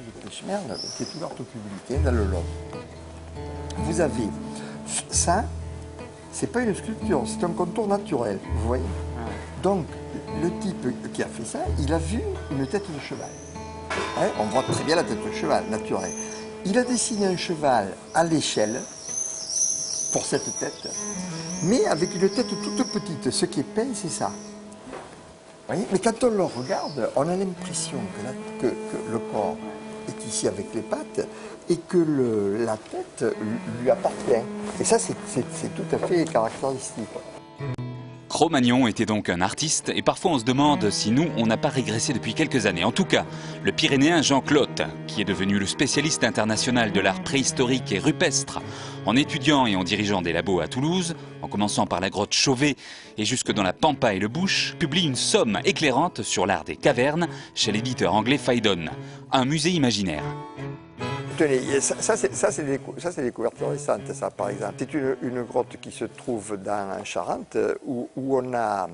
de Pêche-Merle, qui est ouverte au public, dans le Lot. Vous avez ça, c'est pas une sculpture, c'est un contour naturel, vous voyez. Donc, le type qui a fait ça, il a vu une tête de cheval. Hein, on voit très bien la tête de cheval, naturelle. Il a dessiné un cheval à l'échelle, pour cette tête, mais avec une tête toute petite. Ce qui est peint, c'est ça. Vous voyez, mais quand on le regarde, on a l'impression que le corps est ici avec les pattes et que la tête lui appartient. Et ça, c'est tout à fait caractéristique. Cro-Magnon était donc un artiste et parfois on se demande si nous, on n'a pas régressé depuis quelques années. En tout cas, le Pyrénéen Jean Clotte, qui est devenu le spécialiste international de l'art préhistorique et rupestre, en étudiant et en dirigeant des labos à Toulouse, en commençant par la grotte Chauvet et jusque dans la Pampa et le Bush, publie une somme éclairante sur l'art des cavernes chez l'éditeur anglais Phaidon, un musée imaginaire. Tenez, ça c'est des découvertes récentes, ça par exemple. C'est une grotte qui se trouve dans Charente où on a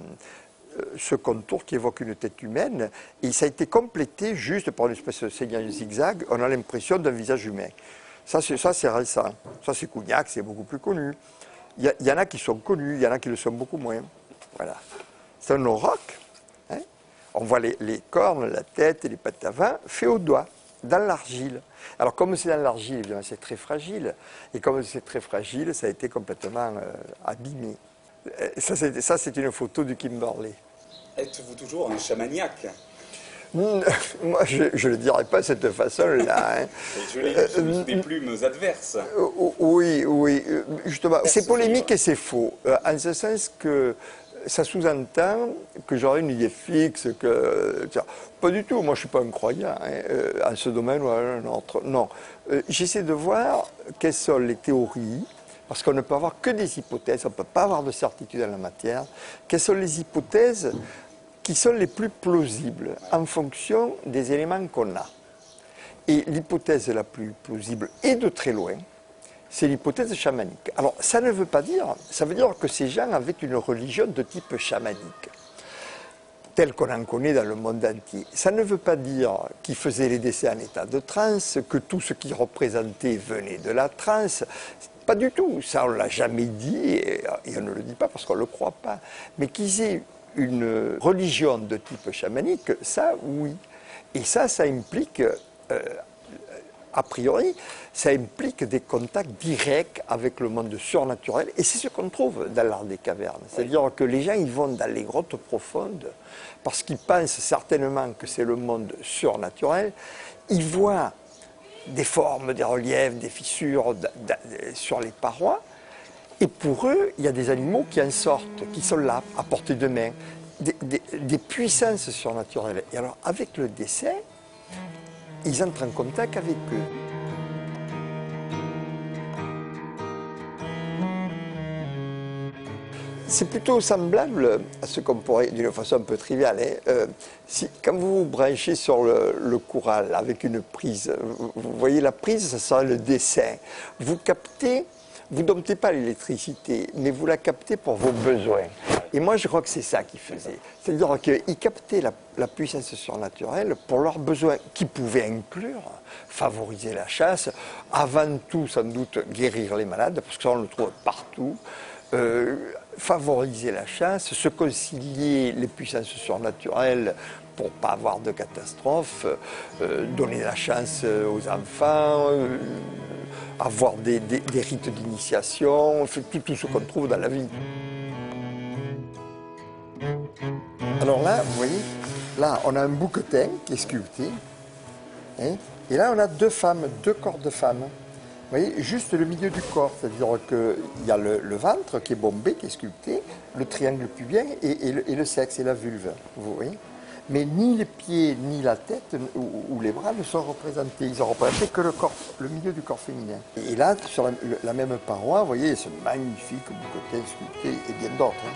ce contour qui évoque une tête humaine et ça a été complété juste par une espèce de seigneur zigzag. On a l'impression d'un visage humain. Ça c'est récent. Ça c'est Cougnac, c'est beaucoup plus connu. Il y en a qui sont connus, il y en a qui le sont beaucoup moins. Voilà. C'est un auroch. Hein. On voit les cornes, la tête et les pattes avant faits au doigt, dans l'argile. Alors comme c'est dans l'argile, c'est très fragile. Et comme c'est très fragile, ça a été complètement abîmé. Ça c'est une photo du Kimberley. Êtes-vous toujours un chamaniac? Moi, je ne le dirais pas de cette façon-là. Hein. Je l'ai vu des plumes adverses. Oui, justement. C'est polémique et c'est faux. En ce sens que ça sous-entend que j'aurais une idée fixe, que... Pas du tout, moi je ne suis pas un croyant en ce domaine ou en un autre. Non, j'essaie de voir quelles sont les théories, parce qu'on ne peut avoir que des hypothèses, on ne peut pas avoir de certitude en la matière. Quelles sont les hypothèses qui sont les plus plausibles en fonction des éléments qu'on a. Et l'hypothèse la plus plausible, et de très loin, c'est l'hypothèse chamanique. Alors, ça ne veut pas dire, ça veut dire que ces gens avaient une religion de type chamanique, telle qu'on en connaît dans le monde entier. Ça ne veut pas dire qu'ils faisaient les décès en état de transe, que tout ce qu'ils représentaient venait de la transe. Pas du tout, ça on ne l'a jamais dit, et on ne le dit pas parce qu'on ne le croit pas. Mais qu'ils aient une religion de type chamanique, ça oui. Et ça implique... a priori, ça implique des contacts directs avec le monde surnaturel. Et c'est ce qu'on trouve dans l'art des cavernes. C'est-à-dire que les gens, ils vont dans les grottes profondes parce qu'ils pensent certainement que c'est le monde surnaturel. Ils voient des formes, des reliefs, des fissures sur les parois. Et pour eux, il y a des animaux qui en sortent, qui sont là, à portée de main. Des puissances surnaturelles. Et alors, avec le décès, ils entrent en contact avec eux. C'est plutôt semblable à ce qu'on pourrait, d'une façon un peu triviale, quand vous vous branchez sur le choural avec une prise, vous voyez la prise, ça sera le dessin. Vous captez, vous ne domptez pas l'électricité, mais vous la captez pour vos besoins. Et moi, je crois que c'est ça qu'ils faisaient. C'est-à-dire qu'ils captaient la puissance surnaturelle pour leurs besoins, qui pouvaient inclure favoriser la chasse, avant tout, sans doute, guérir les malades, parce que ça, on le trouve partout, favoriser la chasse, se concilier les puissances surnaturelles pour ne pas avoir de catastrophe, donner la chance aux enfants, avoir des rites d'initiation, tout ce qu'on trouve dans la vie. Alors là, vous voyez, là on a un bouquetin qui est sculpté, hein, et là on a deux femmes, deux corps de femmes. Vous voyez, juste le milieu du corps, c'est-à-dire qu'il y a le ventre qui est bombé, qui est sculpté, le triangle pubien et le sexe et la vulve, vous voyez. Mais ni les pieds, ni la tête ou les bras ne sont représentés. Ils ont représenté que le corps, le milieu du corps féminin. Et là, sur la même paroi, vous voyez, ce magnifique bouquetin sculpté et bien d'autres. Hein.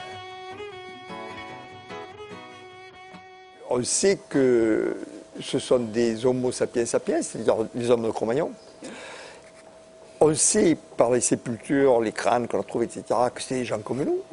On sait que ce sont des homo sapiens sapiens, c'est-à-dire des hommes de Cro-Magnon. On sait par les sépultures, les crânes qu'on a trouvés, etc., que c'était des gens comme nous,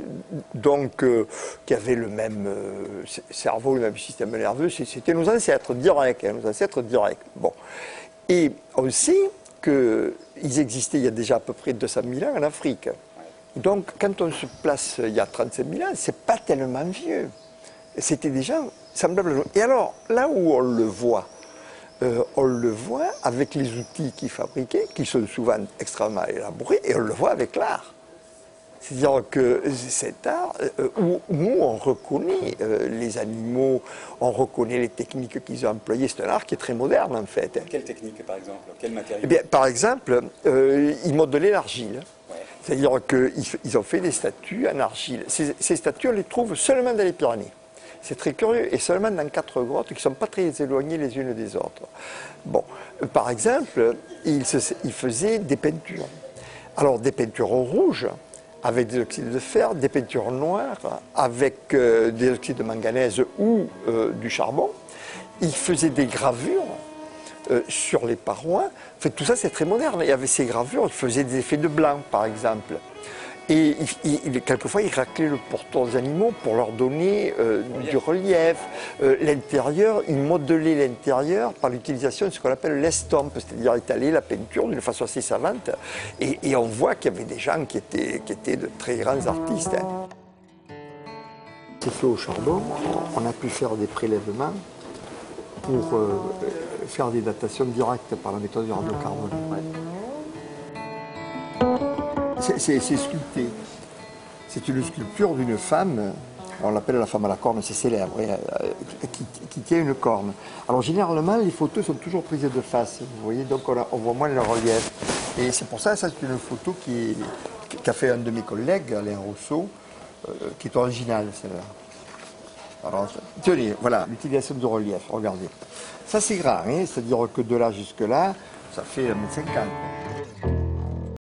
qui avaient le même cerveau, le même système nerveux. C'était nos ancêtres directs, nos ancêtres directs. Bon. Et on sait qu'ils existaient il y a déjà à peu près 200 000 ans en Afrique. Donc, quand on se place il y a 35 000 ans, c'est pas tellement vieux. C'était des gens semblables à nous. Et alors, là où on le voit avec les outils qu'ils fabriquaient, qui sont souvent extrêmement élaborés, et on le voit avec l'art. C'est-à-dire que cet art, où on reconnaît les animaux, on reconnaît les techniques qu'ils ont employées, c'est un art qui est très moderne en fait. Quelle technique par exemple? Quel matériau? Eh bien, par exemple, ils modelaient l'argile. Ouais. C'est-à-dire qu'ils ont fait des statues en argile. Ces statues, on les trouve seulement dans les Pyrénées. C'est très curieux, et seulement dans 4 grottes qui ne sont pas très éloignées les unes des autres. Bon, par exemple, ils faisaient des peintures. Alors, des peintures au rouge, avec des oxydes de fer, des peintures noires, avec des oxydes de manganèse ou du charbon. Ils faisaient des gravures sur les parois. En fait, tout ça, c'est très moderne. Et avec ces gravures, ils faisaient des effets de blanc, par exemple. Et quelquefois, ils raclaient le pourtour des animaux pour leur donner du relief. L'intérieur, ils modelaient l'intérieur par l'utilisation de ce qu'on appelle l'estompe, c'est-à-dire étaler la peinture d'une façon assez savante. Et on voit qu'il y avait des gens qui étaient de très grands artistes. Hein. C'est fait au charbon. On a pu faire des prélèvements pour faire des datations directes par la méthode du radiocarbone. C'est sculpté. C'est une sculpture d'une femme, on l'appelle la femme à la corne, c'est célèbre, qui tient une corne. Alors généralement, les photos sont toujours prises de face, vous voyez, donc on voit moins le relief. Et c'est pour ça c'est une photo qu'a fait un de mes collègues, Alain Rousseau, qui est originale, celle-là. Alors, tenez, voilà, l'utilisation de relief, regardez. Ça c'est grand, hein, c'est-à-dire que de là jusque là, ça fait 1,50 m.